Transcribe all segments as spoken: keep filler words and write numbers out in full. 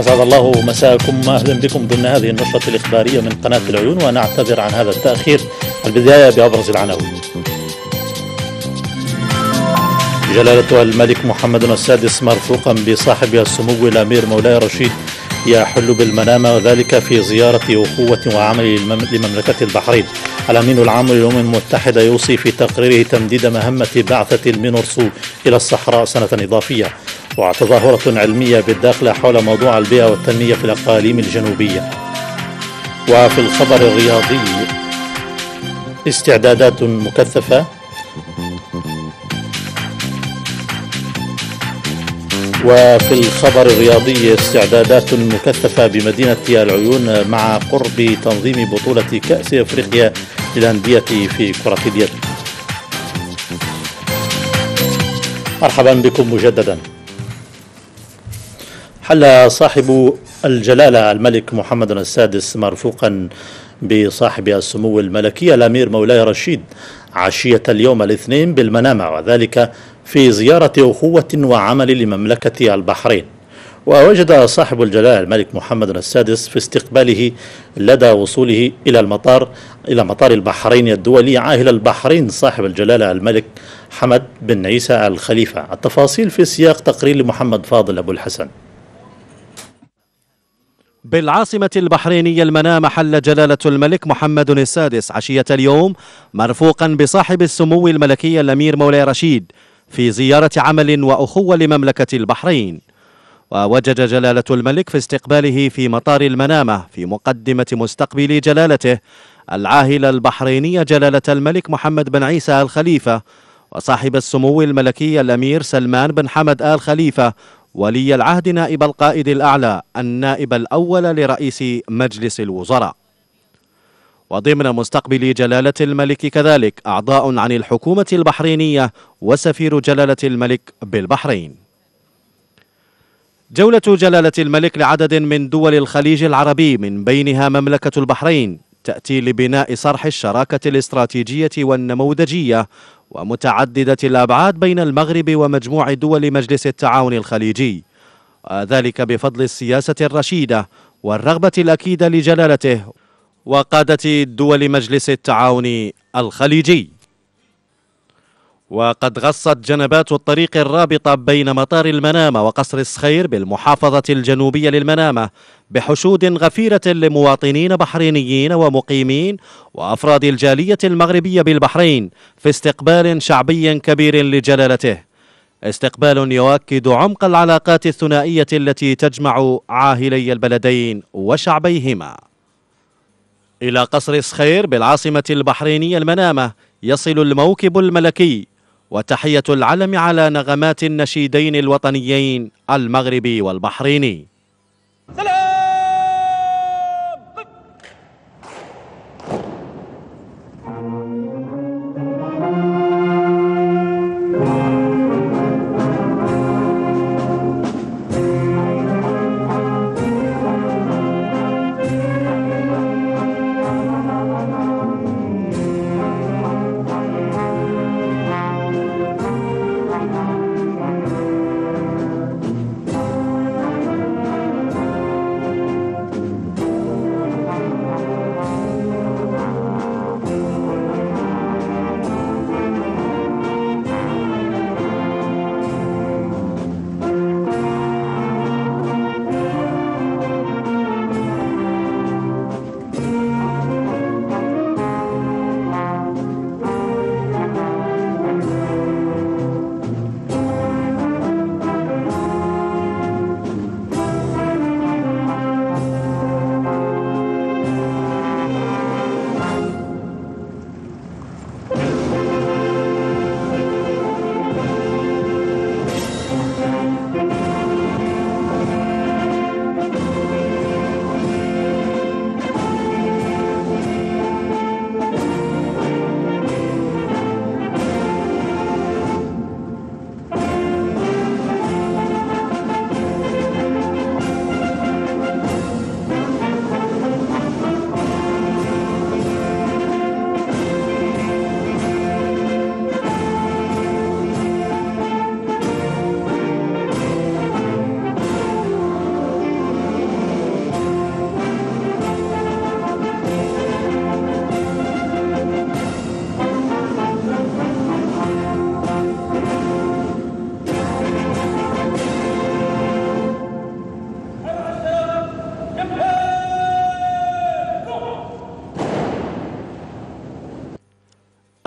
أسعد الله مساءكم، أهلا بكم ضمن هذه النشرة الإخبارية من قناة العيون، ونعتذر عن هذا التأخير. البداية بأبرز العناوين. جلالة الملك محمد السادس مرفوقا بصاحب السمو الأمير مولاي رشيد يحل بالمنامة، وذلك في زيارة أخوة وعمل لمملكة البحرين. الأمين العام للأمم المتحدة يوصي في تقريره تمديد مهمة بعثة المينورسو إلى الصحراء سنة إضافية. وتظاهرة علمية بالداخل حول موضوع البيئة والتنمية في الأقاليم الجنوبية. وفي الخبر الرياضي استعدادات مكثفة وفي الخبر الرياضي استعدادات مكثفة بمدينة العيون مع قرب تنظيم بطولة كأس أفريقيا للأندية في كرة اليد. مرحبا بكم مجددا. حل صاحب الجلالة الملك محمد السادس مرفوقا بصاحب السمو الملكي الأمير مولاي رشيد عشية اليوم الاثنين بالمنامة، وذلك في زيارة أخوة وعمل لمملكة البحرين. ووجد صاحب الجلالة الملك محمد السادس في استقباله لدى وصوله إلى المطار إلى مطار البحرين الدولي عاهل البحرين صاحب الجلالة الملك حمد بن عيسى الخليفة. التفاصيل في سياق تقرير لمحمد فاضل أبو الحسن. بالعاصمة البحرينية المنامة حل جلالة الملك محمد السادس عشية اليوم مرفوقا بصاحب السمو الملكي الأمير مولاي رشيد في زيارة عمل وأخوة لمملكة البحرين. ووجد جلالة الملك في استقباله في مطار المنامة في مقدمة مستقبل جلالته العاهل البحريني جلالة الملك محمد بن عيسى الخليفة وصاحب السمو الملكي الأمير سلمان بن حمد آل خليفة ولي العهد نائب القائد الأعلى النائب الأول لرئيس مجلس الوزراء. وضمن مستقبل جلالة الملك كذلك أعضاء عن الحكومة البحرينية وسفير جلالة الملك بالبحرين. جولة جلالة الملك لعدد من دول الخليج العربي من بينها مملكة البحرين تأتي لبناء صرح الشراكة الاستراتيجية والنموذجية ومتعددة الأبعاد بين المغرب ومجموع دول مجلس التعاون الخليجي، ذلك بفضل السياسة الرشيدة والرغبة الأكيدة لجلالته وقادة دول مجلس التعاون الخليجي. وقد غصت جنبات الطريق الرابطة بين مطار المنامة وقصر الصخير بالمحافظة الجنوبية للمنامة بحشود غفيرة لمواطنين بحرينيين ومقيمين وأفراد الجالية المغربية بالبحرين في استقبال شعبي كبير لجلالته، استقبال يؤكد عمق العلاقات الثنائية التي تجمع عاهلي البلدين وشعبيهما. إلى قصر الصخير بالعاصمة البحرينية المنامة يصل الموكب الملكي وتحية العلم على نغمات النشيدين الوطنيين المغربي والبحريني.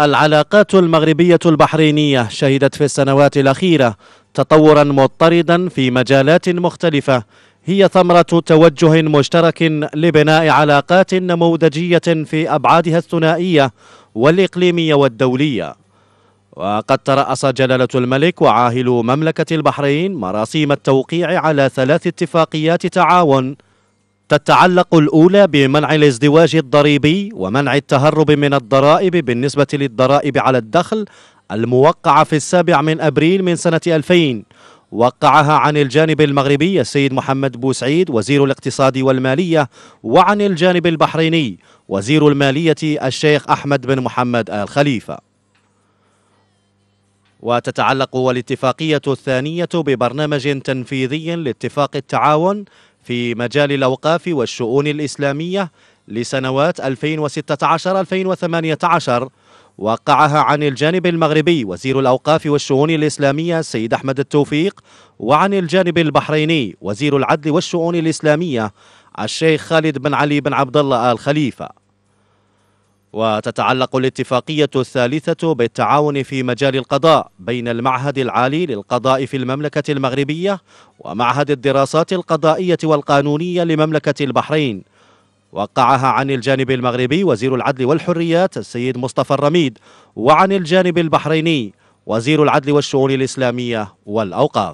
العلاقات المغربية البحرينية شهدت في السنوات الأخيرة تطورا مضطردا في مجالات مختلفة، هي ثمرة توجه مشترك لبناء علاقات نموذجية في أبعادها الثنائية والإقليمية والدولية. وقد ترأس جلالة الملك وعاهل مملكة البحرين مراسيم التوقيع على ثلاث اتفاقيات تعاون تتعلق الأولى بمنع الازدواج الضريبي ومنع التهرب من الضرائب بالنسبة للضرائب على الدخل الموقعة في السابع من أبريل من سنة ألفين، وقعها عن الجانب المغربي السيد محمد بوسعيد وزير الاقتصاد والمالية، وعن الجانب البحريني وزير المالية الشيخ أحمد بن محمد آل خليفة. وتتعلق الاتفاقية الثانية ببرنامج تنفيذي لاتفاق التعاون في مجال الأوقاف والشؤون الإسلامية لسنوات ألفين وستة عشر ألفين وثمانية عشر، وقعها عن الجانب المغربي وزير الأوقاف والشؤون الإسلامية السيد أحمد التوفيق، وعن الجانب البحريني وزير العدل والشؤون الإسلامية الشيخ خالد بن علي بن عبد الله آل خليفة. وتتعلق الاتفاقية الثالثة بالتعاون في مجال القضاء بين المعهد العالي للقضاء في المملكة المغربية ومعهد الدراسات القضائية والقانونية لمملكة البحرين، وقعها عن الجانب المغربي وزير العدل والحريات السيد مصطفى الرميد، وعن الجانب البحريني وزير العدل والشؤون الإسلامية والأوقاف.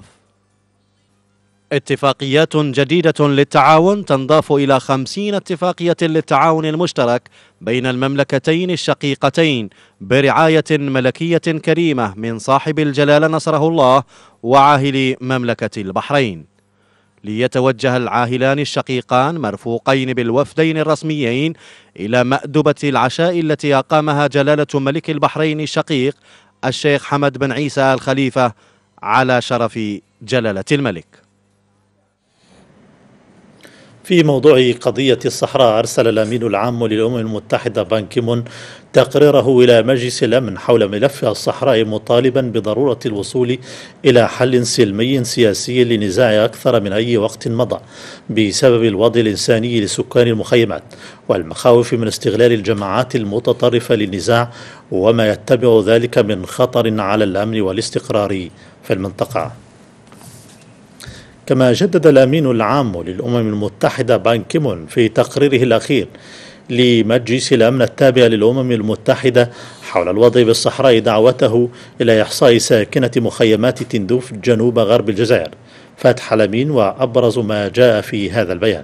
اتفاقيات جديدة للتعاون تنضاف إلى خمسين اتفاقية للتعاون المشترك بين المملكتين الشقيقتين برعاية ملكية كريمة من صاحب الجلالة نصره الله وعاهل مملكة البحرين، ليتوجه العاهلان الشقيقان مرفوقين بالوفدين الرسميين إلى مأدبة العشاء التي أقامها جلالة ملك البحرين الشقيق الشيخ حمد بن عيسى آل خليفة على شرف جلالة الملك. في موضوع قضية الصحراء، أرسل الأمين العام للأمم المتحدة بان كيمون تقريره إلى مجلس الأمن حول ملف الصحراء، مطالبا بضرورة الوصول إلى حل سلمي سياسي لنزاع أكثر من أي وقت مضى بسبب الوضع الإنساني لسكان المخيمات والمخاوف من استغلال الجماعات المتطرفة للنزاع وما يتبع ذلك من خطر على الأمن والاستقرار في المنطقة. كما جدد الأمين العام للأمم المتحدة بان كيمون في تقريره الأخير لمجلس الأمن التابع للأمم المتحدة حول الوضع بالصحراء دعوته إلى إحصاء ساكنة مخيمات تندوف جنوب غرب الجزائر. فتح الأمين وأبرز ما جاء في هذا البيان.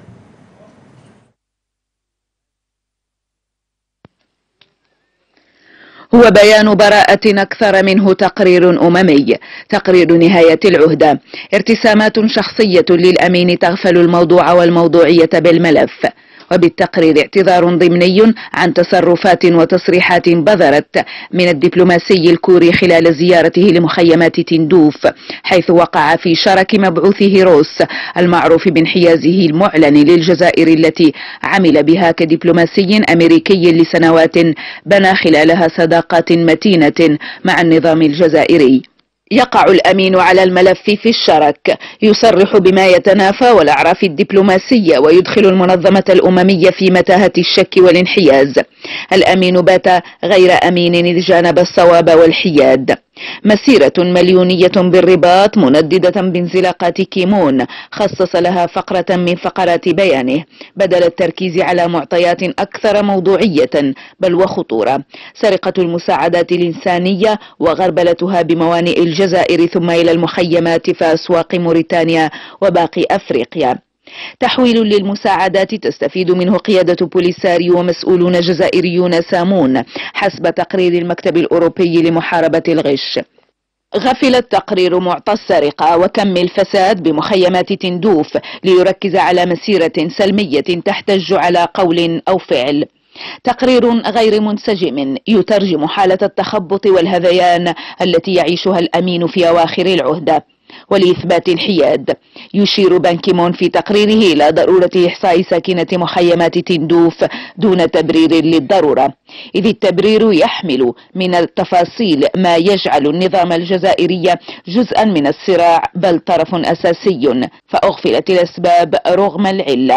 هو بيان براءة أكثر منه تقرير أممي، تقرير نهاية العهدة، ارتسامات شخصية للأمين تغفل الموضوع والموضوعية بالملف، وبالتقرير اعتذار ضمني عن تصرفات وتصريحات بذرت من الدبلوماسي الكوري خلال زيارته لمخيمات تندوف، حيث وقع في شرك مبعوثه روس المعروف بانحيازه المعلن للجزائر التي عمل بها كدبلوماسي أمريكي لسنوات بنى خلالها صداقات متينة مع النظام الجزائري. يقع الأمين على الملف في الشرك، يصرح بما يتنافى والأعراف الدبلوماسية ويدخل المنظمة الأممية في متاهة الشك والانحياز. الأمين بات غير أمين إذ جانب الصواب والحياد. مسيرة مليونية بالرباط منددة بانزلاقات كيمون خصص لها فقرة من فقرات بيانه بدل التركيز على معطيات أكثر موضوعية بل وخطورة: سرقة المساعدات الإنسانية وغربلتها بموانئ الجزائر ثم إلى المخيمات في أسواق موريتانيا وباقي أفريقيا. تحويل للمساعدات تستفيد منه قيادة بوليساريو ومسؤولون جزائريون سامون حسب تقرير المكتب الأوروبي لمحاربة الغش. غفل التقرير معطى السرقة وكم الفساد بمخيمات تندوف ليركز على مسيرة سلمية تحتج على قول أو فعل. تقرير غير منسجم يترجم حالة التخبط والهذيان التي يعيشها الأمين في أواخر العهدة. ولإثبات الحياد، يشير بان كيمون في تقريره إلى ضرورة إحصاء ساكنة مخيمات تندوف دون تبرير للضرورة، إذ التبرير يحمل من التفاصيل ما يجعل النظام الجزائري جزءا من الصراع بل طرف أساسي، فأغفلت الأسباب رغم العلة.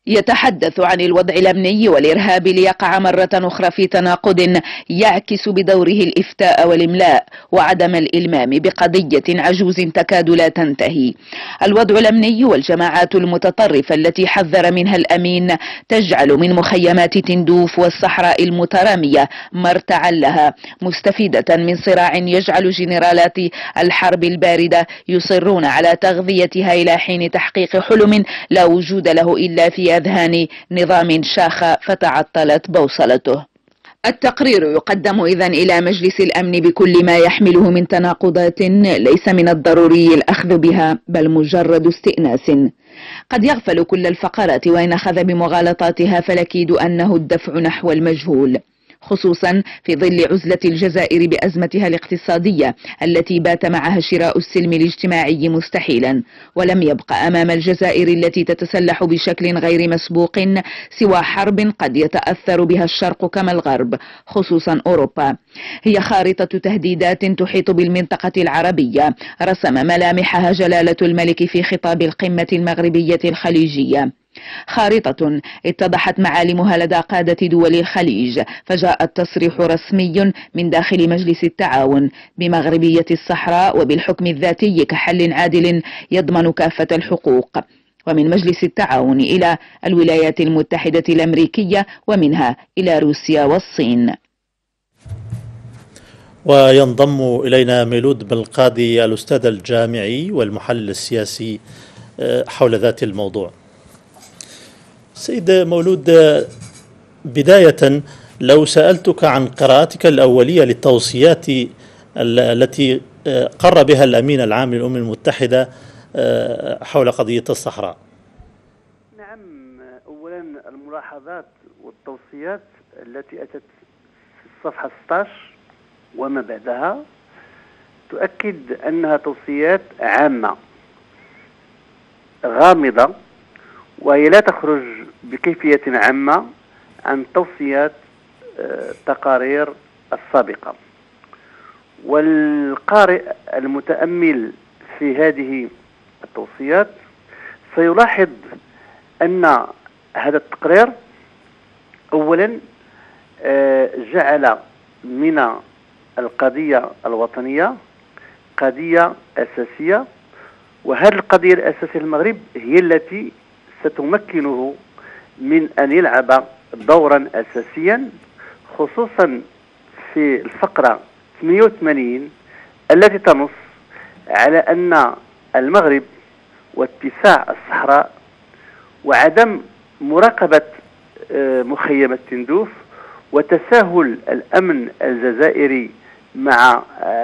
يتحدث عن الوضع الأمني والإرهاب ليقع مرة أخرى في تناقض يعكس بدوره الإفتاء والإملاء وعدم الإلمام بقضية عجوز تكاد لا تنتهي. الوضع الأمني والجماعات المتطرفة التي حذر منها الأمين تجعل من مخيمات تندوف والصحراء المترامية مرتعا لها، مستفيدة من صراع يجعل جنرالات الحرب الباردة يصرون على تغذيتها إلى حين تحقيق حلم لا وجود له إلا في أذهان نظام شاخ فتعطلت بوصلته. التقرير يقدم إذن إلى مجلس الأمن بكل ما يحمله من تناقضات ليس من الضروري الأخذ بها بل مجرد استئناس. قد يغفل كل الفقرات وإن أخذ بمغالطاتها فالأكيد أنه الدفع نحو المجهول، خصوصا في ظل عزلة الجزائر بأزمتها الاقتصادية التي بات معها شراء السلم الاجتماعي مستحيلا، ولم يبق أمام الجزائر التي تتسلح بشكل غير مسبوق سوى حرب قد يتأثر بها الشرق كما الغرب، خصوصا أوروبا. هي خارطة تهديدات تحيط بالمنطقة العربية رسم ملامحها جلالة الملك في خطاب القمة المغربية الخليجية، خارطة اتضحت معالمها لدى قادة دول الخليج، فجاء التصريح رسمي من داخل مجلس التعاون بمغربية الصحراء وبالحكم الذاتي كحل عادل يضمن كافة الحقوق، ومن مجلس التعاون إلى الولايات المتحدة الأمريكية ومنها إلى روسيا والصين. وينضم إلينا ميلود بالقاضي الأستاذ الجامعي والمحلل السياسي حول ذات الموضوع. سيد مولود، بداية لو سألتك عن قراءتك الأولية للتوصيات التي قر بها الأمين العام للأمم المتحدة حول قضية الصحراء. نعم، أولا الملاحظات والتوصيات التي أتت في الصفحة ستة عشر وما بعدها تؤكد أنها توصيات عامة غامضة، وهي لا تخرج بكيفية عامة عن توصيات التقارير السابقة. والقارئ المتأمل في هذه التوصيات سيلاحظ أن هذا التقرير أولا جعل من القضية الوطنية قضية أساسية، وهذه القضية الأساسية للمغرب هي التي ستمكنه من أن يلعب دورا أساسيا، خصوصا في الفقرة ثمانية وثمانين التي تنص على أن المغرب واتساع الصحراء وعدم مراقبة مخيمات تندوف وتساهل الأمن الجزائري مع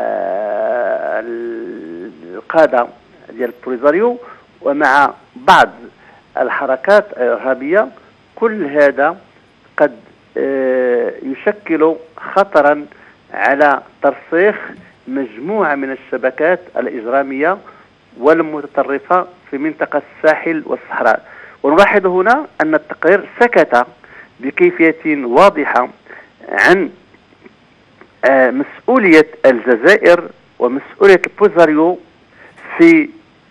القادة ديال البوليزاريو ومع بعض الحركات الإرهابية، كل هذا قد يشكل خطرا على ترسيخ مجموعة من الشبكات الإجرامية والمتطرفة في منطقة الساحل والصحراء. ونلاحظ هنا أن التقرير سكت بكيفية واضحة عن مسؤولية الجزائر ومسؤولية البوليزاريو في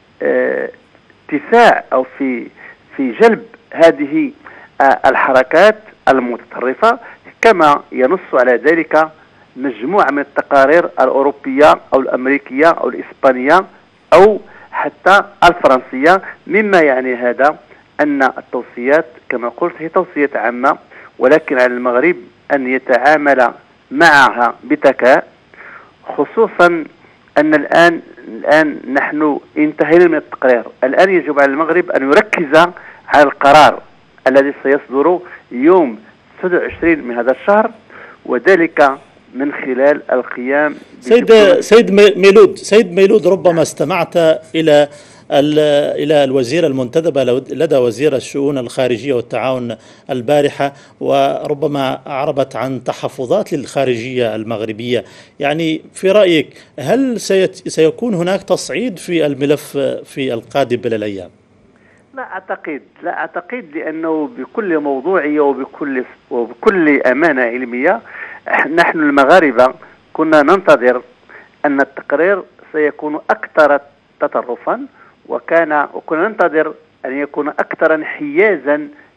اتساع أو في في جلب هذه الحركات المتطرفة، كما ينص على ذلك مجموعة من التقارير الأوروبية أو الأمريكية أو الإسبانية أو حتى الفرنسية، مما يعني هذا أن التوصيات كما قلت هي توصيات عامة، ولكن على المغرب أن يتعامل معها بذكاء، خصوصا أن الآن الآن نحن انتهينا من التقرير. الآن يجب على المغرب أن يركز على القرار الذي سيصدر يوم سبعة وعشرين من هذا الشهر، وذلك من خلال القيام سيد سيد ميلود سيد ميلود ربما استمعت إلى إلى الوزير المنتدب لدى وزير الشؤون الخارجية والتعاون البارحة، وربما أعربت عن تحفظات للخارجية المغربية. يعني في رأيك هل سيكون هناك تصعيد في الملف في القادم من الأيام؟ لا أعتقد لا أعتقد لأنه بكل موضوعية وبكل وبكل أمانة علمية نحن المغاربة كنا ننتظر أن التقرير سيكون أكثر تطرفا، وكان وكنا ننتظر أن يكون أكثر انحيازا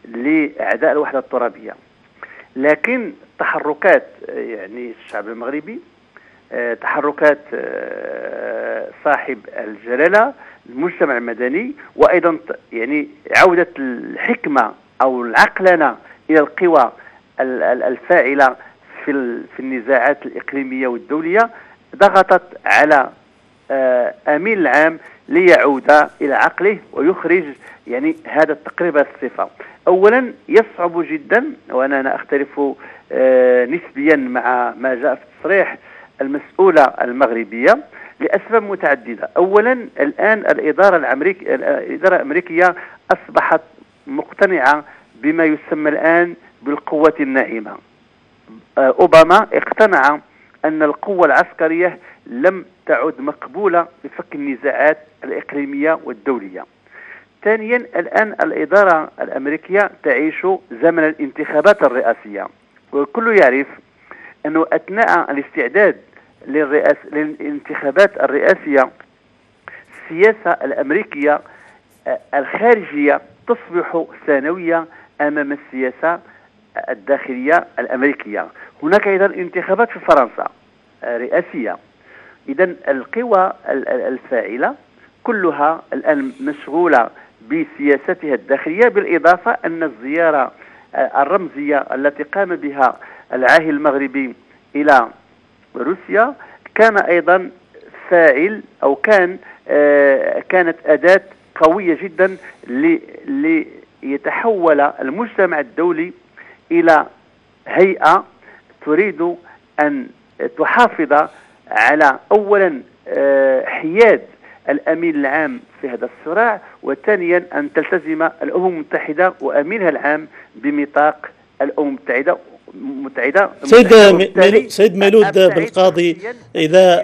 لأعداء الوحدة الترابية. لكن تحركات يعني الشعب المغربي، تحركات صاحب الجلالة، المجتمع المدني، وأيضا يعني عودة الحكمة أو العقلنة إلى القوى الفاعلة في في النزاعات الإقليمية والدولية، ضغطت على أمين العام ليعود إلى عقله ويخرج يعني هذا التقرير الصفة. أولا يصعب جدا، وأنا أنا أختلف نسبيا مع ما جاء في التصريح المسؤولة المغربية لأسباب متعددة. أولا الآن الإدارة الأمريكية الإدارة الأمريكية أصبحت مقتنعة بما يسمى الآن بالقوة الناعمة. أوباما اقتنع أن القوة العسكرية لم تعد مقبولة لفك النزاعات الإقليمية والدولية. ثانيا الآن الإدارة الأمريكية تعيش زمن الانتخابات الرئاسية، والكل يعرف أنه أثناء الاستعداد للرئاس للانتخابات الرئاسية السياسة الأمريكية الخارجية تصبح ثانوية أمام السياسة الداخلية الأمريكية. هناك أيضا انتخابات في فرنسا رئاسية. إذن القوى الفاعلة كلها الآن مشغولة بسياستها الداخلية، بالإضافة أن الزيارة الرمزية التي قام بها العاهل المغربي إلى روسيا كان أيضا فاعل أو كان آه كانت أداة قوية جدا ليتحول المجتمع الدولي إلى هيئة تريد أن تحافظ على أولا آه حياد الأمين العام في هذا الصراع، وثانيا أن تلتزم الأمم المتحدة وأمينها العام بميثاق الأمم المتحدة متعدة. سيد ميلود سيد ميلود بالقاضي، إذا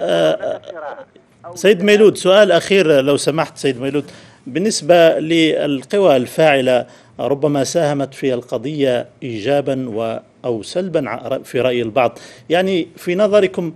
سيد ميلود سؤال أخير لو سمحت سيد ميلود، بالنسبة للقوى الفاعلة ربما ساهمت في القضية إيجابا و أو سلبا في رأي البعض، يعني في نظركم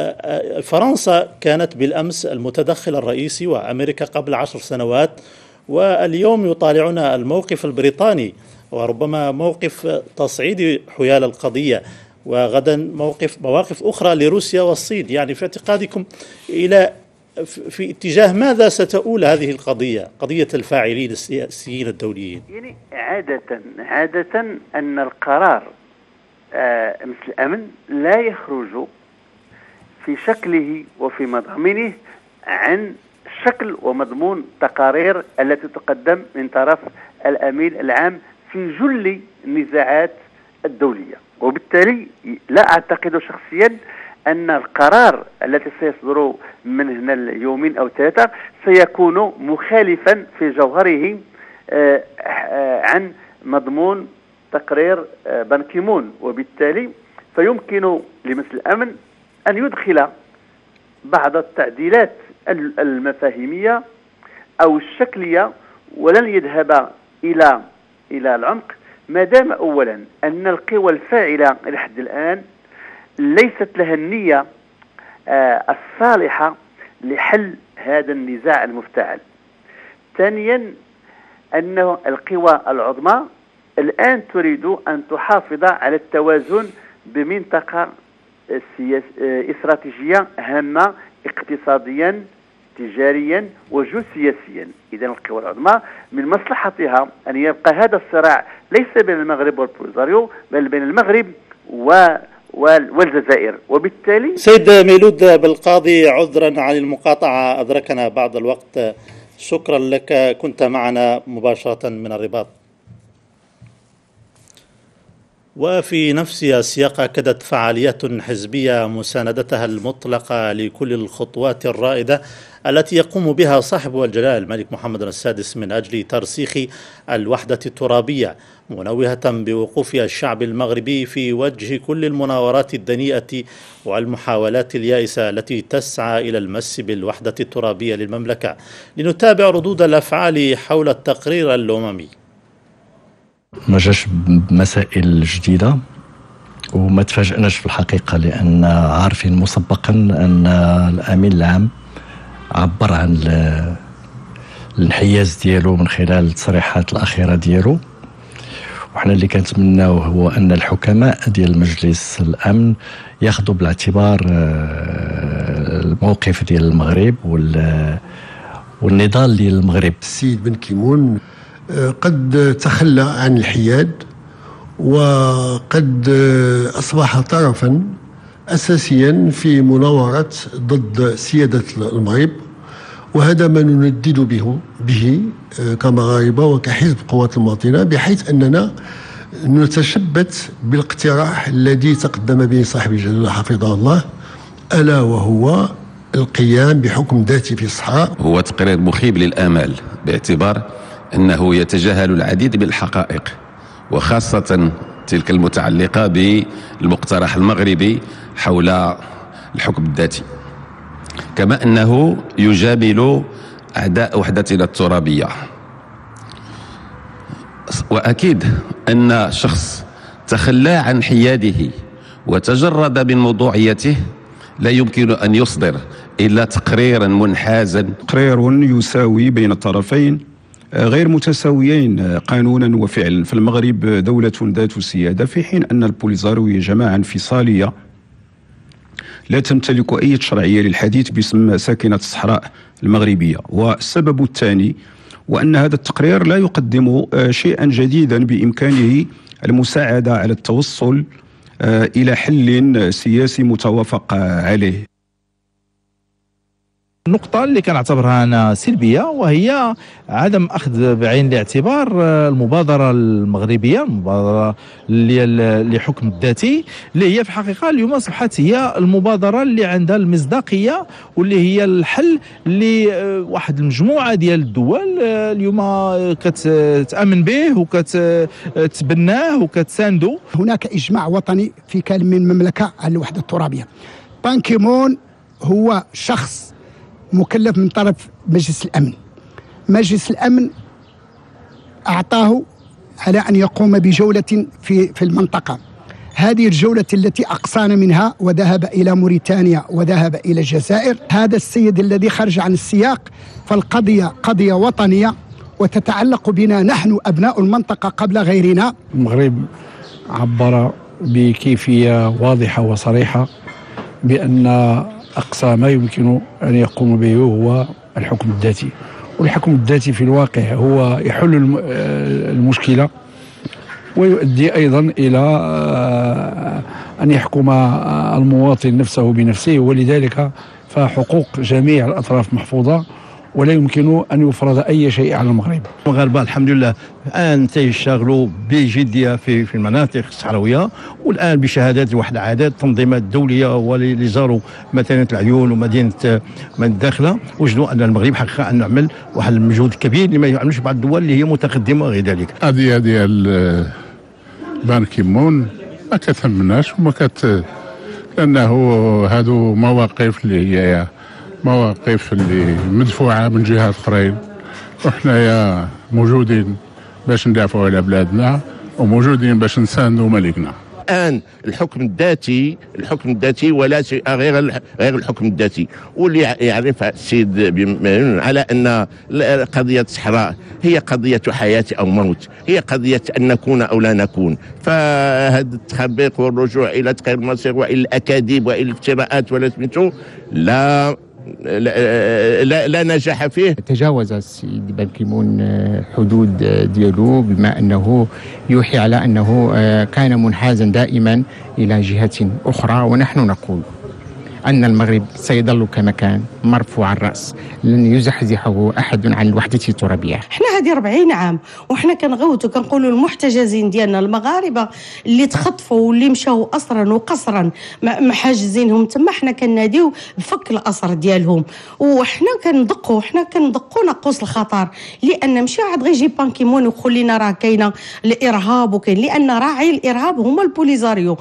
فرنسا كانت بالأمس المتدخل الرئيسي وأمريكا قبل عشر سنوات، واليوم يطالعنا الموقف البريطاني وربما موقف تصعيدي حيال القضية، وغدا موقف مواقف أخرى لروسيا والصين. يعني في اعتقادكم إلى في اتجاه ماذا ستؤول هذه القضية، قضية الفاعلين السياسيين الدوليين؟ يعني عادة عادة أن القرار آه مثل الأمن لا يخرج في شكله وفي مضامنه عن شكل ومضمون تقارير التي تقدم من طرف الأمين العام في جل النزاعات الدولية. وبالتالي لا أعتقد شخصيا أن القرار الذي سيصدر من هنا اليومين أو ثلاثة سيكون مخالفا في جوهره آه آه عن مضمون تقرير آه بان كيمون، وبالتالي فيمكن لمجلس الأمن أن يدخل بعض التعديلات المفاهيمية أو الشكلية، ولن يذهب إلى إلى العمق ما دام أولا أن القوى الفاعلة لحد الآن ليست لها النية آه الصالحة لحل هذا النزاع المفتعل. ثانيا أن القوى العظمى الآن تريد أن تحافظ على التوازن بمنطقة سياس... استراتيجية هامة اقتصاديا تجاريا وجيوسياسيا. إذن القوى العظمى من مصلحتها أن يبقى هذا الصراع ليس بين المغرب والبوليزاريو بل بين المغرب و... والجزائر. وبالتالي سيد ميلود بالقاضي، عذرا عن المقاطعة أدركنا بعض الوقت، شكرا لك، كنت معنا مباشرة من الرباط. وفي نفس السياق أكدت فعاليات حزبية مساندتها المطلقة لكل الخطوات الرائدة التي يقوم بها صاحب الجلالة الملك محمد السادس من أجل ترسيخ الوحدة الترابية، منوهة بوقوف الشعب المغربي في وجه كل المناورات الدنيئة والمحاولات اليائسة التي تسعى إلى المس بالوحدة الترابية للمملكة. لنتابع ردود الأفعال حول التقرير الأممي. ما جاش بمسائل جديدة وما تفاجئناش في الحقيقة، لأن عارفين مسبقا أن الأمين العام عبر عن الانحياز ديالو من خلال التصريحات الأخيرة ديالو، وحنا اللي كنتمناو هو أن الحكماء ديال مجلس الأمن ياخذوا بالاعتبار الموقف ديال المغرب والنضال ديال المغرب. السيد بن كيمون قد تخلى عن الحياد وقد أصبح طرفا أساسيا في مناورة ضد سيادة المغرب، وهذا ما نندد به به كمغاربة وكحزب قوات المواطنة، بحيث أننا نتشبت بالاقتراح الذي تقدم به صاحب الجلالة حفظه الله، ألا وهو القيام بحكم ذاتي في الصحراء. هو تقرير مخيب للآمال باعتبار أنه يتجاهل العديد من الحقائق، وخاصة تلك المتعلقة بالمقترح المغربي حول الحكم الذاتي، كما أنه يجامل أعداء وحدتنا الترابية. وأكيد أن شخص تخلى عن حياده وتجرد من موضوعيته لا يمكن أن يصدر إلا تقريرا منحازا، تقرير يساوي بين الطرفين غير متساويين قانونا وفعلا. في المغرب دولة ذات سيادة، في حين أن البوليزاريو هي جماعة انفصالية لا تمتلك أي شرعية للحديث باسم ساكنة الصحراء المغربية. والسبب الثاني وأن هذا التقرير لا يقدم شيئا جديدا بإمكانه المساعدة على التوصل إلى حل سياسي متوافق عليه. النقطة اللي كنعتبرها أنا سلبية وهي عدم أخذ بعين الاعتبار المبادرة المغربية، المبادرة لحكم الذاتي، اللي هي في الحقيقة اليوم أصبحت هي المبادرة اللي عندها المصداقية واللي هي الحل لواحد المجموعة ديال الدول اليوم كتأمن به وكتبناه وكتساندو. هناك إجماع وطني في كلمة من المملكة على الوحدة الترابية. بان كيمون هو شخص مكلف من طرف مجلس الأمن. مجلس الأمن أعطاه على أن يقوم بجولة في في المنطقة. هذه الجولة التي أقصانا منها وذهب إلى موريتانيا وذهب إلى الجزائر. هذا السيد الذي خرج عن السياق، فالقضية قضية وطنية وتتعلق بنا نحن أبناء المنطقة قبل غيرنا. المغرب عبر بكيفية واضحة وصريحة بأن أقصى ما يمكن أن يقوم به هو الحكم الذاتي، والحكم الذاتي في الواقع هو يحل المشكلة ويؤدي أيضا إلى أن يحكم المواطن نفسه بنفسه، ولذلك فحقوق جميع الأطراف محفوظة ولا يمكن أن يفرض أي شيء على المغرب. المغاربة الحمد لله الآن تيشتغلوا بجدية في في المناطق الصحراوية، والآن بشهادات واحد العدد التنظيمات الدولية واللي زاروا مدينة العيون ومدينة الداخلة وجدوا أن المغرب حقق أن نعمل واحد المجهود كبير اللي ما يعملوش بعض الدول اللي هي متقدمة غير ذلك. هذه ديال بان كيمون ما كتهمناش وما كت لأنه هادو مواقف اللي هي مواقف اللي مدفوعة من جهات أخرين، وحنايا موجودين باش ندافعوا على بلادنا وموجودين باش نساندوا ملكنا. الآن الحكم الذاتي الحكم الذاتي ولا شيء غير غير الحكم الذاتي، واللي يعرف السيد بن على أن قضية الصحراء هي قضية حياة أو موت، هي قضية أن نكون أو لا نكون. فهذا التخبيق والرجوع إلى تقرير المصير وإلى الأكاذيب وإلى الافتراءات ولا سميتو لا لا, لا, لا نجاح فيه. تجاوز السيد بان كيمون حدود ديالو بما أنه يوحي على أنه كان منحازا دائما إلى جهة أخرى، ونحن نقول أن المغرب سيظل كما كان مرفوع الرأس، لن يزحزحه أحد عن الوحدة الترابية. احنا هذه أربعين عام وحنا كنغوتوا كنقولوا المحتجزين ديالنا المغاربة اللي تخطفوا واللي مشاو أسرا وقصرا محاجزينهم تما، حنا كناديو بفك الأسر ديالهم، وحنا كندقوا حنا كندقوا ناقوس الخطر، لأن ماشي عاد غيجي بان كيمون ويقول لنا راه كاينه الإرهاب وكاين، لأن راعي الإرهاب هما البوليزاريو.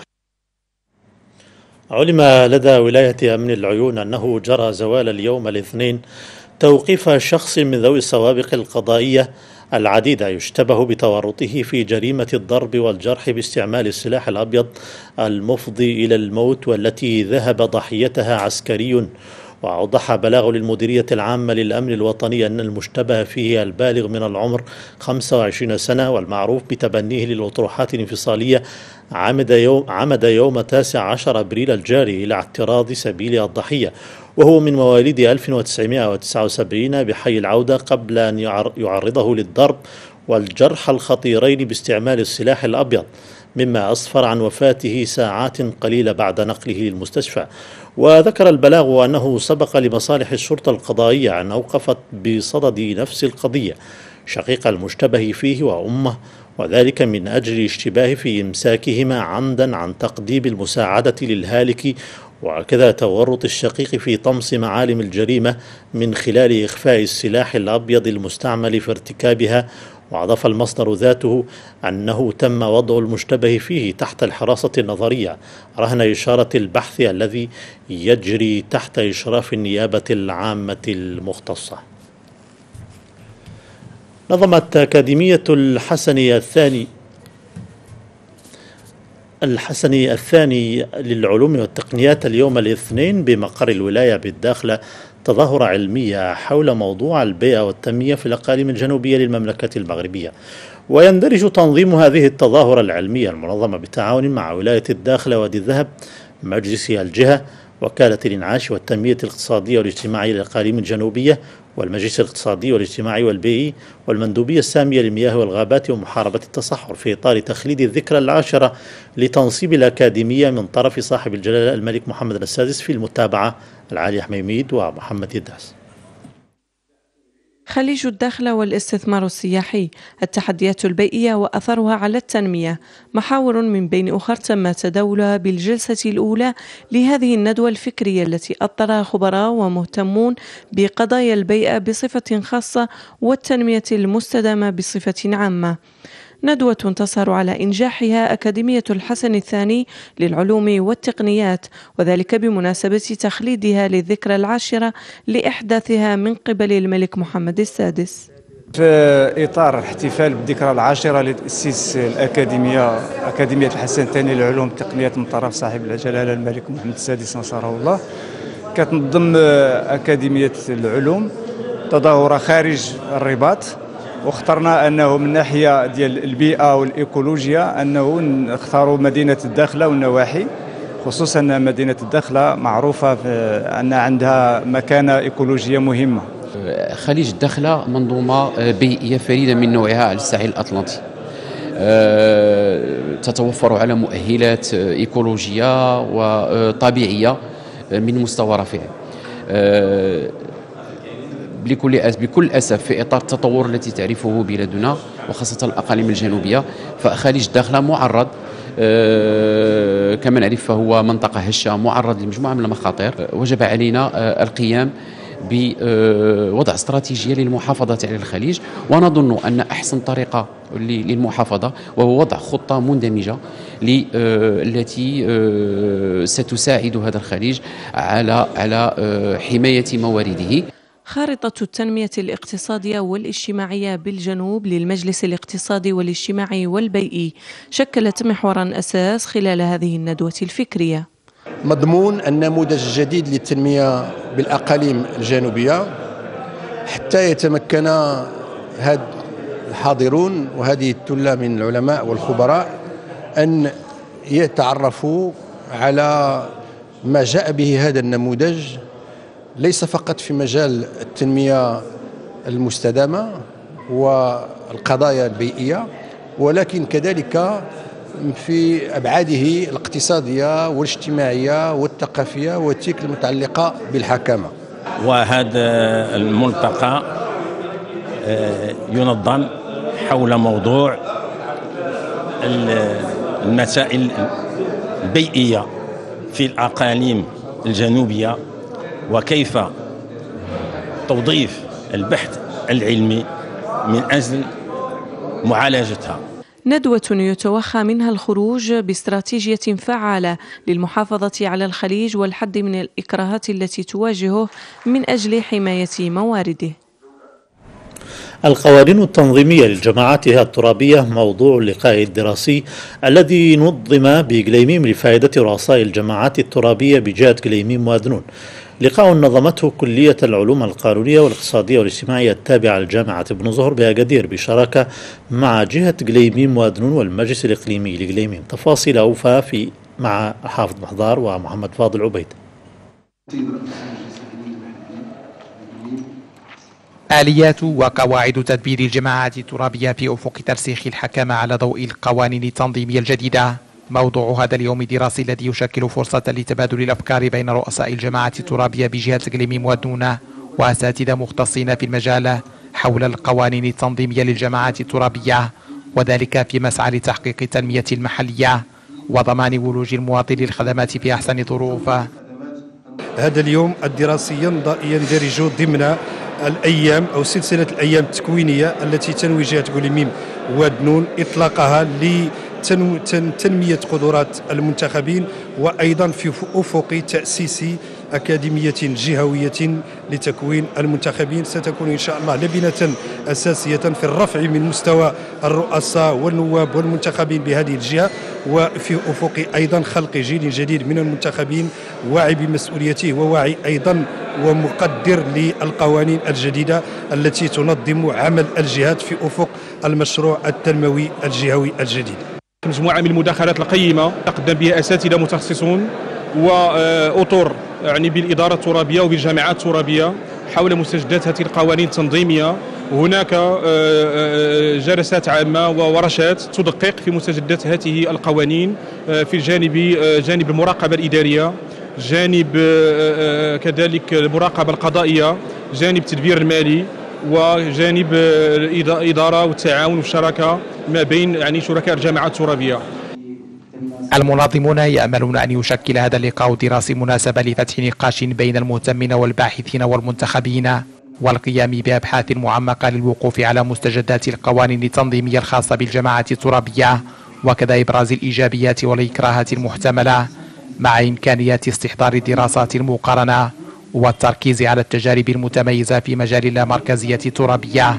علم لدى ولاية أمن العيون أنه جرى زوال اليوم الاثنين توقيف شخص من ذوي السوابق القضائية العديدة يشتبه بتورطه في جريمة الضرب والجرح باستعمال السلاح الأبيض المفضي إلى الموت، والتي ذهب ضحيتها عسكري وأوضح بلاغ للمديرية العامة للأمن الوطني أن المشتبه فيه البالغ من العمر خمسة وعشرين سنة والمعروف بتبنيه للأطروحات الانفصالية عمد يوم, عمد يوم تاسع عشر أبريل الجاري إلى اعتراض سبيل الضحية، وهو من مواليد ألف وتسعمائة وتسعة وسبعين بحي العودة، قبل أن يعرضه للضرب والجرح الخطيرين باستعمال السلاح الأبيض، مما أسفر عن وفاته ساعات قليلة بعد نقله للمستشفى. وذكر البلاغ أنه سبق لمصالح الشرطة القضائية أن أوقفت بصدد نفس القضية شقيق المشتبه فيه وأمه، وذلك من أجل الاشتباه في إمساكهما عمدا عن تقديم المساعدة للهالك، وكذا تورط الشقيق في طمس معالم الجريمة من خلال إخفاء السلاح الأبيض المستعمل في ارتكابها. وأضاف المصدر ذاته أنه تم وضع المشتبه فيه تحت الحراسة النظرية رهن إشارة البحث الذي يجري تحت إشراف النيابة العامة المختصة. نظمت أكاديمية الحسني الثاني الحسني الثاني للعلوم والتقنيات اليوم الاثنين بمقر الولاية بالداخلة تظاهرة علمية حول موضوع البيئة والتنمية في الأقاليم الجنوبية للمملكة المغربية. ويندرج تنظيم هذه التظاهرة العلمية المنظمة بالتعاون مع ولاية الداخلة وادي الذهب، مجلس الجهة، وكالة الإنعاش والتنمية الاقتصادية والاجتماعية للأقاليم الجنوبية، والمجلس الاقتصادي والاجتماعي والبيئي، والمندوبية السامية للمياه والغابات ومحاربة التصحر، في إطار تخليد الذكرى العاشرة لتنصيب الأكاديمية من طرف صاحب الجلالة الملك محمد السادس. في المتابعة العالي حميميد ومحمد يداس. خليج الداخلة والاستثمار السياحي، التحديات البيئية وأثرها على التنمية، محاور من بين أخر تم تداولها بالجلسة الأولى لهذه الندوة الفكرية التي أطلعها خبراء ومهتمون بقضايا البيئة بصفة خاصة والتنمية المستدامة بصفة عامة. ندوة تسهر على إنجاحها أكاديمية الحسن الثاني للعلوم والتقنيات، وذلك بمناسبة تخليدها للذكرى العاشرة لإحداثها من قبل الملك محمد السادس. في إطار الاحتفال بالذكرى العاشرة لتأسيس الأكاديمية أكاديمية الحسن الثاني للعلوم والتقنيات من طرف صاحب الجلالة الملك محمد السادس نصره الله، كتنظم أكاديمية العلوم تظاهرة خارج الرباط، واخترنا انه من ناحيه ديال البيئه والايكولوجيا انه نختاروا مدينه الداخله والنواحي، خصوصا مدينه الداخله معروفه ان عندها مكانه ايكولوجيه مهمه. خليج الداخله منظومه بيئيه فريده من نوعها على الساحل الاطلنطي، تتوفر على مؤهلات ايكولوجيه وطبيعيه من مستوى رفيع. بكل بكل اسف في اطار التطور التي تعرفه بلادنا وخاصه الاقاليم الجنوبيه، فخليج الداخله معرض أه كما نعرف فهو منطقه هشه معرض لمجموعه من المخاطر. وجب علينا أه القيام بوضع استراتيجيه للمحافظه على الخليج، ونظن ان احسن طريقه للمحافظه وهو وضع خطه مندمجه التي أه ستساعد هذا الخليج على على أه حمايه موارده. خارطة التنمية الاقتصادية والاجتماعية بالجنوب للمجلس الاقتصادي والاجتماعي والبيئي شكلت محورا أساس خلال هذه الندوة الفكرية. مضمون النموذج الجديد للتنمية بالأقاليم الجنوبية حتى يتمكن هاد الحاضرون وهذه الثلة من العلماء والخبراء أن يتعرفوا على ما جاء به هذا النموذج، ليس فقط في مجال التنمية المستدامة والقضايا البيئية، ولكن كذلك في أبعاده الاقتصادية والاجتماعية والثقافية وتلك المتعلقة بالحكامة. وهذا الملتقى ينظم حول موضوع المسائل البيئية في الأقاليم الجنوبية، وكيف توظيف البحث العلمي من أجل معالجتها. ندوة يتوخى منها الخروج باستراتيجية فعالة للمحافظة على الخليج والحد من الإكراهات التي تواجهه من أجل حماية موارده. القوانين التنظيمية للجماعات الترابية موضوع اللقاء الدراسي الذي نظم بقليميم لفائدة رؤساء الجماعات الترابية بجهة قليميم وأذنون. لقاء نظمته كلية العلوم القانونية والاقتصادية والاجتماعية التابعة لجامعة بن زهر بأكادير بشراكة مع جهة قليميم وادنون والمجلس الإقليمي لقليميم. تفاصيل أوفى في مع حافظ محضار ومحمد فاضل عبيد. آليات وقواعد تدبير الجماعات الترابية في أفق ترسيخ الحكامة على ضوء القوانين التنظيمية الجديدة موضوع هذا اليوم الدراسي الذي يشكل فرصة لتبادل الأفكار بين رؤساء الجماعات الترابية بجهة قليميم وادنون وأساتذة مختصين في المجال حول القوانين التنظيمية للجماعات الترابية، وذلك في مسعى لتحقيق التنمية المحلية وضمان ولوج المواطن للخدمات في أحسن ظروف. هذا اليوم الدراسي يندرج ضمن الأيام أو سلسلة الأيام التكوينية التي تنوي جهة قليميم وادنون إطلاقها لتنمية قدرات المنتخبين، وأيضا في أفق تأسيس أكاديمية جهوية لتكوين المنتخبين ستكون إن شاء الله لبنة أساسية في الرفع من مستوى الرؤساء والنواب والمنتخبين بهذه الجهة، وفي أفق أيضا خلق جيل جديد من المنتخبين واعي بمسؤوليته وواعي أيضا ومقدر للقوانين الجديدة التي تنظم عمل الجهات في أفق المشروع التنموي الجهوي الجديد. مجموعة من المداخلات القيمة تقدم بها أساتذة متخصصون وأطر يعني بالإدارة الترابية وبالجامعات الترابية حول مستجدات هذه القوانين التنظيمية. هناك جلسات عامة وورشات تدقق في مستجدات هذه القوانين في الجانب جانب المراقبة الإدارية، جانب كذلك المراقبة القضائية، جانب التدبير المالي، وجانب الإدارة والتعاون والشراكة ما بين يعني شركاء الجامعات الترابية. المنظمون يأملون أن يشكل هذا اللقاء الدراسي مناسبة لفتح نقاش بين المهتمين والباحثين والمنتخبين والقيام بأبحاث معمقة للوقوف على مستجدات القوانين التنظيمية الخاصة بالجماعات الترابية، وكذا إبراز الإيجابيات والإكراهات المحتملة مع إمكانية استحضار الدراسات المقارنة والتركيز على التجارب المتميزة في مجال اللامركزية الترابية.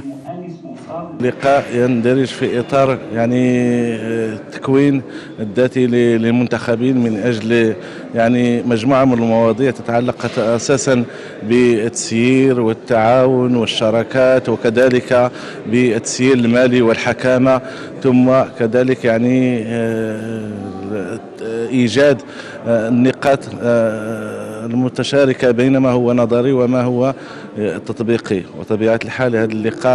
لقاء يندرج في إطار يعني التكوين الذاتي للمنتخبين من أجل يعني مجموعة من المواضيع تتعلق أساسا بالتسيير والتعاون والشراكات، وكذلك بالتسيير المالي والحكامة، ثم كذلك يعني إيجاد النقاط المتشاركة بين ما هو نظري وما هو تطبيقي. وطبيعة الحال هذا اللقاء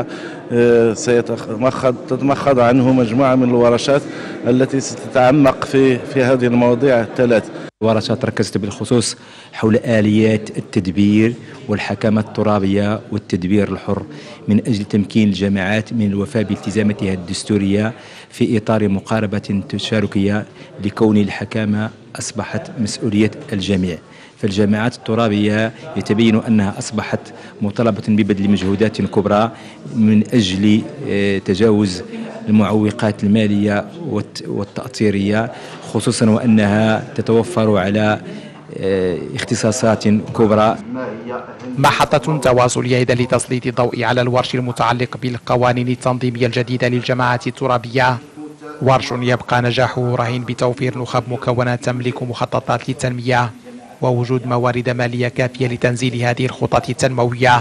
سيتمخض عنه مجموعة من الورشات التي ستتعمق في في هذه المواضيع الثلاث. ورشات ركزت بالخصوص حول آليات التدبير والحكامة الترابية والتدبير الحر من أجل تمكين الجامعات من الوفاء بالتزاماتها الدستورية في إطار مقاربة تشاركية لكون الحكامة أصبحت مسؤولية الجميع. فالجامعات الترابية يتبين أنها أصبحت مطالبة ببذل مجهودات كبرى من أجل تجاوز المعوقات المالية والتأطيرية، خصوصا وأنها تتوفر على اختصاصات كبرى. محطة تواصلية إذا لتسليط الضوء على الورش المتعلق بالقوانين التنظيمية الجديدة للجماعات الترابية، ورش يبقى نجاحه رهين بتوفير نخب مكونة تملك مخططات للتنمية ووجود موارد مالية كافية لتنزيل هذه الخطط التنموية.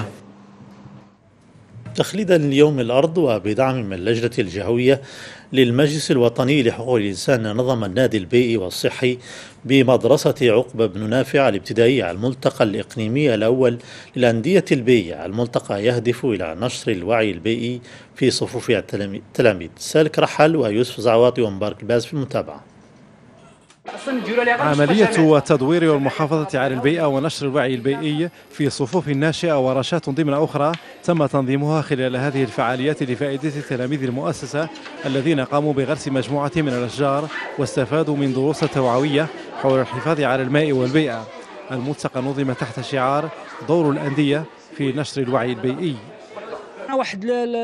تخليدا ليوم الأرض وبدعم من اللجنة الجهوية للمجلس الوطني لحقوق الإنسان، نظم النادي البيئي والصحي بمدرسة عقبة بن نافع الابتدائية الملتقى الإقليمي الأول للأندية البيئية. الملتقى يهدف إلى نشر الوعي البيئي في صفوف التلاميذ. سالك رحل ويوسف زعواطي ومبارك الباز في المتابعة. عملية التدوير والمحافظة على البيئة ونشر الوعي البيئي في صفوف الناشئة ورشات ضمن أخرى تم تنظيمها خلال هذه الفعاليات لفائدة تلاميذ المؤسسة الذين قاموا بغرس مجموعة من الأشجار واستفادوا من دروس توعوية حول الحفاظ على الماء والبيئة. الملتقى نظم تحت شعار دور الأندية في نشر الوعي البيئي. واحد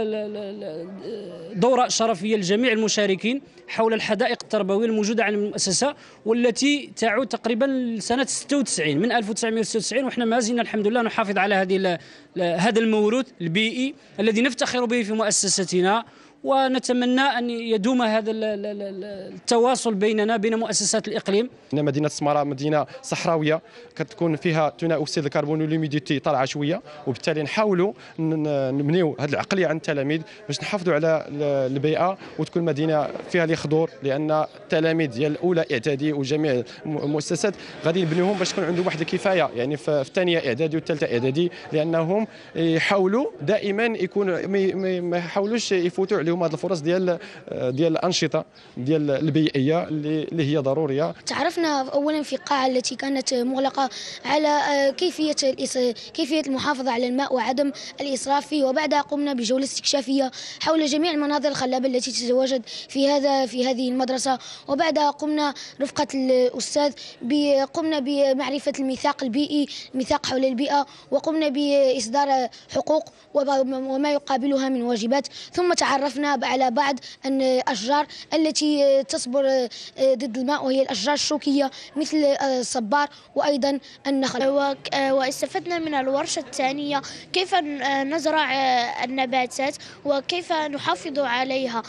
دورة شرفية لجميع المشاركين حول الحدائق التربوية الموجودة عن المؤسسة، والتي تعود تقريبا لسنة ستة وتسعين من ألف وتسعمائة وستة وتسعين، وإحنا ما زلنا الحمد لله نحافظ على هذه هذا الموروث البيئي الذي نفتخر به في مؤسستنا ونتمنى أن يدوم هذا التواصل بيننا بين مؤسسات الإقليم. مدينة سمارة مدينة صحراوية كتكون فيها ثاني أكسيد الكربون وليميديتي طالعة شوية، وبالتالي نحاولوا نبنيو هذه العقلية عند التلاميذ باش نحافظوا على البيئة وتكون مدينة فيها الخضور، لأن التلاميذ ديال الأولى إعدادي وجميع المؤسسات غادي نبنيوهم باش تكون عندهم واحد الكفاية، يعني في الثانية إعدادي والثالثة إعدادي، لأنهم يحاولوا دائما يكونوا ما يحاولوش يفوتوا عليهم هذه الفرص ديال ديال الأنشطة ديال البيئية اللي هي ضرورية. تعرفنا أولا في القاعة التي كانت مغلقة على كيفية كيفية المحافظة على الماء وعدم الإسراف فيه، وبعدها قمنا بجولة استكشافية حول جميع المناظر الخلابة التي تتواجد في هذا في هذه المدرسة، وبعدها قمنا رفقة الأستاذ قمنا بمعرفة الميثاق البيئي، الميثاق حول البيئة، وقمنا بإصدار حقوق وما يقابلها من واجبات، ثم تعرفنا على بعض الأشجار التي تصبر ضد الماء وهي الأشجار الشوكية مثل الصبار وأيضا النخل. واستفدنا من الورشة الثانية كيف نزرع النباتات وكيف نحافظ عليها،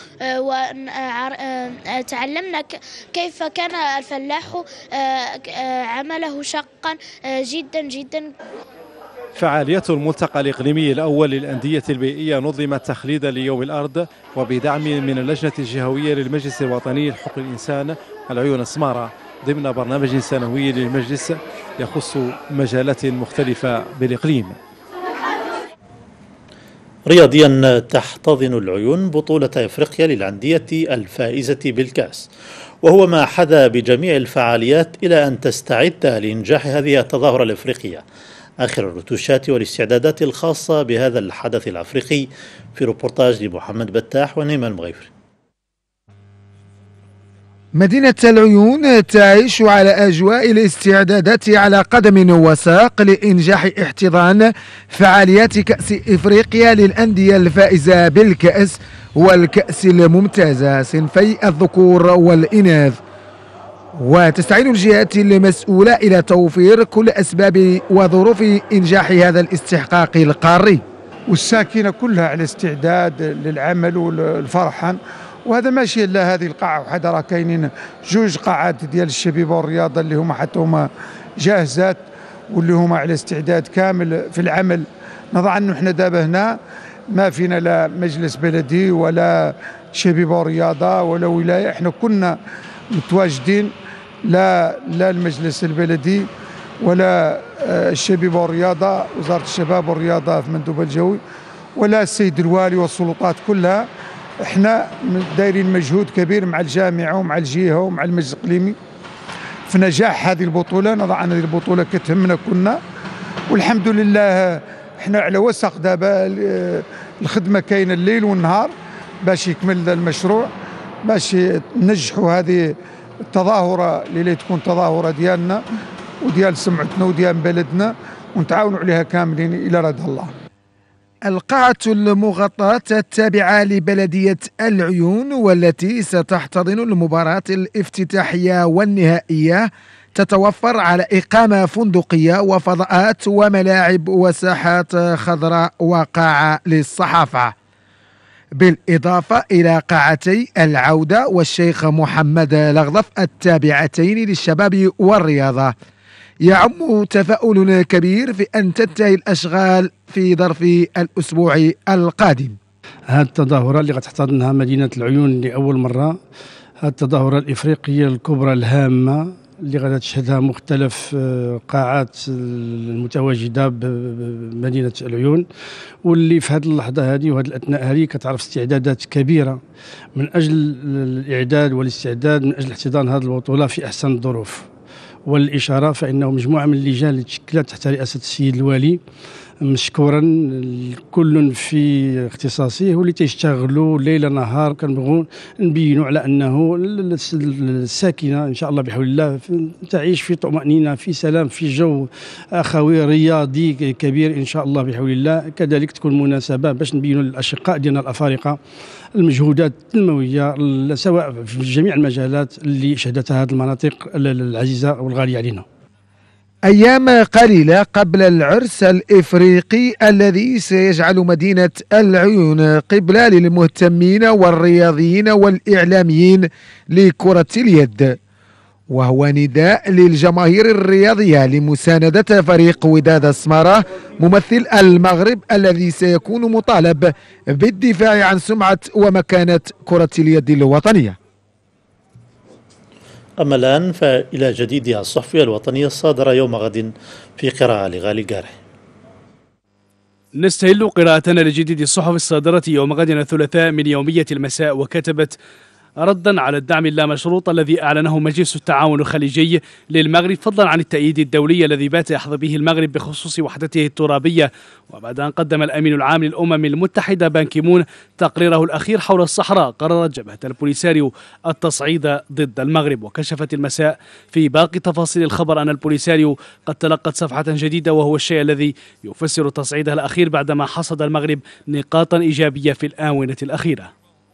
وتعلمنا كيف كان الفلاح عمله شاقا جدا جدا. فعالية الملتقى الإقليمي الأول للأندية البيئية نظمت تخليدا ليوم الأرض وبدعم من اللجنة الجهوية للمجلس الوطني لحقوق الإنسان العيون السمارة ضمن برنامج سنوي للمجلس يخص مجالات مختلفة بالإقليم. رياضيا، تحتضن العيون بطولة إفريقيا للأندية الفائزة بالكأس، وهو ما حذا بجميع الفعاليات إلى أن تستعد لإنجاح هذه التظاهرة الإفريقية. آخر الرتوشات والاستعدادات الخاصة بهذا الحدث الأفريقي في روبورتاج لمحمد بتاح ونيمان المغيفري. مدينة العيون تعيش على أجواء الاستعدادات على قدم وساق لإنجاح احتضان فعاليات كأس إفريقيا للأندية الفائزة بالكأس والكأس الممتازة صنفي الذكور والإناث، وتستعين الجهات المسؤولة إلى توفير كل أسباب وظروف إنجاح هذا الاستحقاق القاري. والساكنة كلها على استعداد للعمل والفرحان، وهذا ماشي الا هذه القاعه وحده، راه كاينين جوج قاعات ديال الشبيبه والرياضه اللي هما حتى هما جاهزات واللي هما على استعداد كامل في العمل. نضع انه احنا دابا هنا ما فينا لا مجلس بلدي ولا شبيبه ورياضه ولا ولايه، احنا كنا متواجدين لا لا المجلس البلدي ولا الشبيبه والرياضه وزاره الشباب والرياضه في المندوب الجوي ولا السيد الوالي والسلطات كلها. احنا دايرين مجهود كبير مع الجامعه ومع الجهه ومع المجلس الاقليمي في نجاح هذه البطوله. نضع ان هذه البطوله كتهمنا كنا، والحمد لله احنا على وسق دابا. الخدمه كاينه الليل والنهار باش يكمل المشروع، باش ننجحوا هذه التظاهره اللي تكون تظاهره ديالنا وديال سمعتنا وديال بلدنا، ونتعاونوا عليها كاملين الى رضا الله. القاعة المغطاة التابعة لبلدية العيون والتي ستحتضن المباراة الافتتاحية والنهائية تتوفر على إقامة فندقية وفضاءات وملاعب وساحات خضراء وقاعة للصحافة، بالإضافة إلى قاعتي العودة والشيخ محمد لغضف التابعتين للشباب والرياضة. يعم تفاؤل كبير في أن تنتهي الأشغال في ظرف الأسبوع القادم. هذه التظاهرة اللي غتحتضنها مدينة العيون لأول مرة، هذه التظاهرة الإفريقية الكبرى الهامة اللي غادي تشهدها مختلف قاعات المتواجدة بمدينة العيون، واللي في هذه اللحظة هذه وهذه الأثناء هذه كتعرف استعدادات كبيرة من أجل الإعداد والاستعداد من أجل احتضان هذه البطولة في أحسن الظروف. والإشارة فإنه مجموعة من اللجان اللي تشكلت تحت رئاسة السيد الوالي مشكورا كل في اختصاصه واللي تيشتغلوا ليل نهار. كنبغوا نبينوا على انه الساكنه ان شاء الله بحول الله تعيش في طمأنينة في سلام في جو اخوي رياضي كبير ان شاء الله بحول الله. كذلك تكون مناسبه باش نبينوا للاشقاء ديالنا الافارقه المجهودات التنمويه سواء في جميع المجالات اللي شهدتها هذه المناطق العزيزه والغاليه علينا. أيام قليلة قبل العرس الإفريقي الذي سيجعل مدينة العيون قبلة للمهتمين والرياضيين والإعلاميين لكرة اليد، وهو نداء للجماهير الرياضية لمساندة فريق وداد سمارة ممثل المغرب الذي سيكون مطالب بالدفاع عن سمعة ومكانة كرة اليد الوطنية. أما الآن فإلى جديدها الصحفية الوطنية الصادرة يوم غد في قراءة لغالي قارح. نستهل قراءتنا لجديد الصحف الصادرة يوم غد الثلاثاء من يومية المساء، وكتبت: ردا على الدعم اللامشروط الذي أعلنه مجلس التعاون الخليجي للمغرب فضلا عن التأييد الدولي الذي بات يحظى به المغرب بخصوص وحدته الترابية، وبعد أن قدم الأمين العام للأمم المتحدة بان كيمون تقريره الأخير حول الصحراء، قررت جبهة البوليساريو التصعيد ضد المغرب. وكشفت المساء في باقي تفاصيل الخبر أن البوليساريو قد تلقت صفحة جديدة، وهو الشيء الذي يفسر تصعيدها الأخير بعدما حصد المغرب نقاطا إيجابية في الآونة الأخيرة.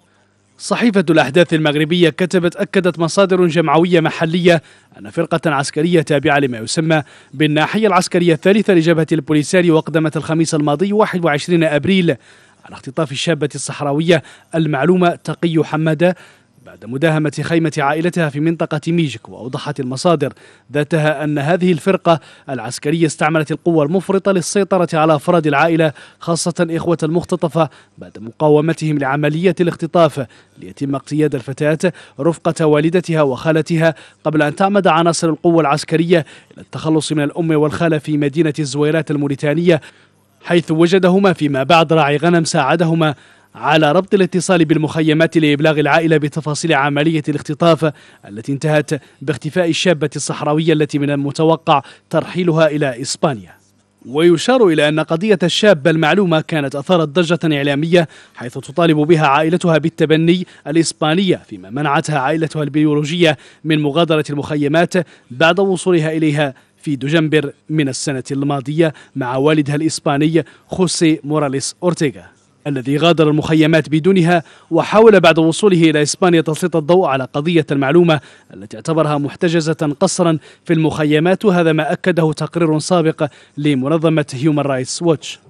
صحيفة الأحداث المغربية كتبت: أكدت مصادر جمعوية محلية أن فرقة عسكرية تابعة لما يسمى بالناحية العسكرية الثالثة لجبهة البوليساريو أقدمت الخميس الماضي واحد وعشرين أبريل على اختطاف الشابة الصحراوية المعلومة تقي حمادة بعد مداهمة خيمة عائلتها في منطقة ميجك. وأوضحت المصادر ذاتها أن هذه الفرقة العسكرية استعملت القوة المفرطة للسيطرة على أفراد العائلة خاصة إخوة المختطفة بعد مقاومتهم لعملية الاختطاف، ليتم اقتياد الفتاة رفقة والدتها وخالتها قبل أن تعمد عناصر القوة العسكرية إلى التخلص من الأم والخالة في مدينة الزويرات الموريتانية، حيث وجدهما فيما بعد راعي غنم ساعدهما على ربط الاتصال بالمخيمات لإبلاغ العائلة بتفاصيل عملية الاختطاف التي انتهت باختفاء الشابة الصحراوية التي من المتوقع ترحيلها إلى إسبانيا. ويشار إلى أن قضية الشابة المعلومة كانت أثارت ضجة إعلامية، حيث تطالب بها عائلتها بالتبني الإسبانية، فيما منعتها عائلتها البيولوجية من مغادرة المخيمات بعد وصولها إليها في دجنبر من السنة الماضية مع والدها الإسباني خوسي موراليس أورتيغا الذي غادر المخيمات بدونها، وحاول بعد وصوله إلى إسبانيا تسليط الضوء على قضية المعلومة التي اعتبرها محتجزة قسرا في المخيمات، وهذا ما أكده تقرير سابق لمنظمة هيومان رايتس ووتش.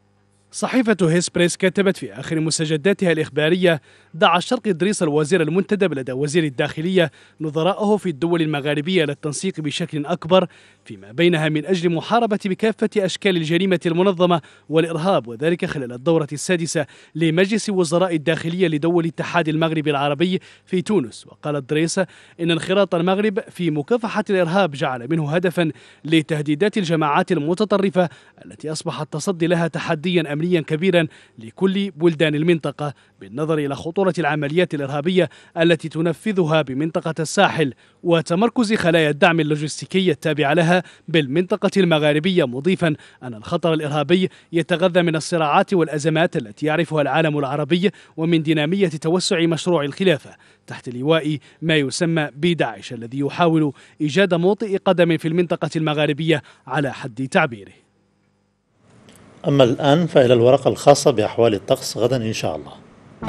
صحيفة هيسبريس كتبت في آخر مستجداتها الإخبارية: دعا الشرقي إدريس الوزير المنتدب لدى وزير الداخلية نظراءه في الدول المغاربية للتنسيق بشكل أكبر فيما بينها من أجل محاربة بكافة أشكال الجريمة المنظمة والإرهاب، وذلك خلال الدورة السادسة لمجلس وزراء الداخلية لدول الاتحاد المغربي العربي في تونس. وقال إدريس إن انخراط المغرب في مكافحة الإرهاب جعل منه هدفا لتهديدات الجماعات المتطرفة التي أصبحت تصدي لها تحديا أمنيا كبيرا لكل بلدان المنطقة، بالنظر إلى خطورة العمليات الإرهابية التي تنفذها بمنطقة الساحل وتمركز خلايا الدعم اللوجستيكي التابعة لها بالمنطقة المغاربية، مضيفا أن الخطر الإرهابي يتغذى من الصراعات والأزمات التي يعرفها العالم العربي ومن دينامية توسع مشروع الخلافة تحت لواء ما يسمى بداعش الذي يحاول إيجاد موطئ قدم في المنطقة المغاربية على حد تعبيره. أما الآن فإلى الورقة الخاصة بأحوال الطقس غدا إن شاء الله.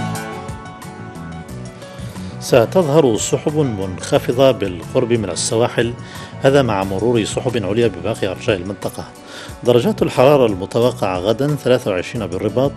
ستظهر سحب منخفضة بالقرب من السواحل، هذا مع مرور سحب عليا بباقي أرجاء المنطقة. درجات الحرارة المتوقعة غدا ثلاثة وعشرين بالرباط،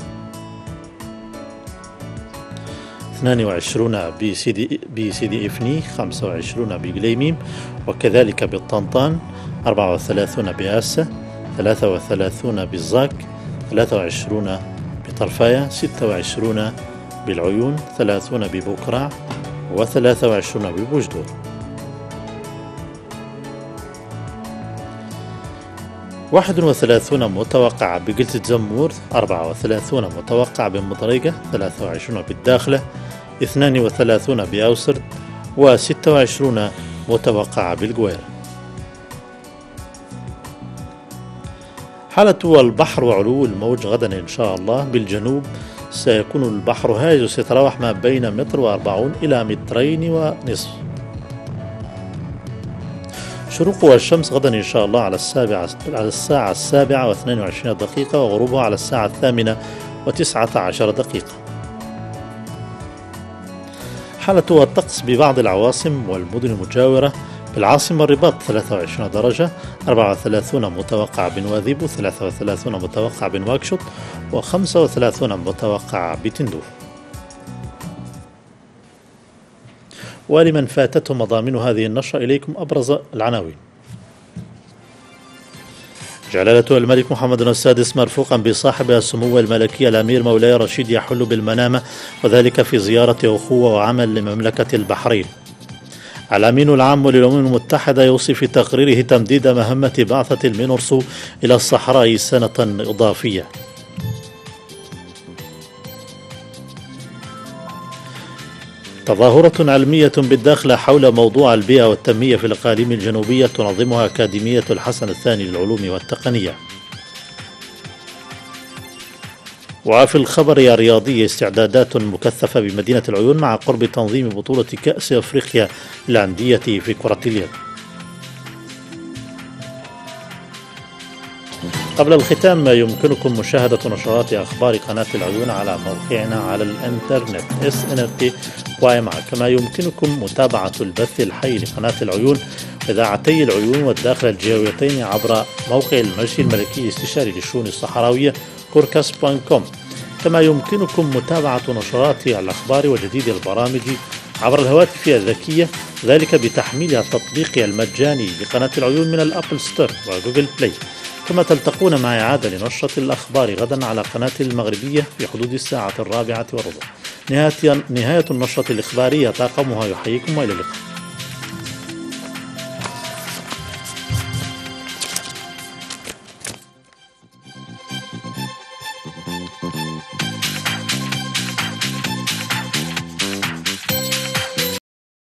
اثنين وعشرين بسيدي, بسيدي إفني، خمسة وعشرين بقليميم، وكذلك بالطنطان، أربعة وثلاثين بآسة، ثلاثة وثلاثين بالزاك، ثلاثة وعشرين بطرفاية، ستة وعشرين بالعيون، ثلاثين ببوكرع، وثلاثة وعشرين ببوجدور. واحد وثلاثين متوقع بقلة زمور، أربعة وثلاثين متوقع بمضريقة، ثلاثة وعشرين بالداخلة، اثنين وثلاثين بأوسرد، وستة وعشرين متوقع بالقوير. حالة البحر وعلو الموج غدا إن شاء الله. بالجنوب سيكون البحر هاج سيتراوح ما بين متر وأربعون إلى مترين ونصف. شروق الشمس غدا إن شاء الله على السابعة على الساعة السابعة واثنين وعشرين دقيقة، وغروبها على الساعة الثامنة وتسعة عشر دقيقة. حالة الطقس ببعض العواصم والمدن المجاورة بالعاصمة الرباط ثلاثة وعشرين درجة، أربعة وثلاثين متوقع بنواذيب، وثلاثة وثلاثين متوقع بنواكشوط، وخمسة وثلاثين متوقع بتندوف. ولمن فاتته مضامين هذه النشرة إليكم أبرز العناوين. جلالة الملك محمد السادس مرفوقا بصاحب السمو الملكي الأمير مولاي رشيد يحل بالمنامة، وذلك في زيارة أخوة وعمل لمملكة البحرين. الأمين العام للأمم المتحدة يوصي في تقريره تمديد مهمة بعثة المينورسو إلى الصحراء سنة إضافية. تظاهرة علمية بالداخل حول موضوع البيئة والتنمية في الأقاليم الجنوبية تنظمها أكاديمية الحسن الثاني للعلوم والتقنية. وفي الخبر الرياضي استعدادات مكثفة بمدينة العيون مع قرب تنظيم بطولة كأس أفريقيا للأندية في كرة اليد. قبل الختام يمكنكم مشاهدة نشرات أخبار قناة العيون على موقعنا على الإنترنت إس إن تي واي، كما يمكنكم متابعة البث الحي لقناة العيون إذاعتي العيون والداخل الجهويتين عبر موقع المجلس الملكي الاستشاري للشؤون الصحراوية كوركاس دوت كوم. كما يمكنكم متابعة نشرات الأخبار وجديد البرامج عبر الهواتف الذكية، ذلك بتحميل التطبيق المجاني لقناة العيون من الأبل ستور وجوجل بلاي. كما تلتقون مع إعادة لنشرة الأخبار غدا على قناة المغربية في حدود الساعة الرابعة والربع. نهاية نهاية النشرة الإخبارية طاقمها يحييكم وإلى اللقاء.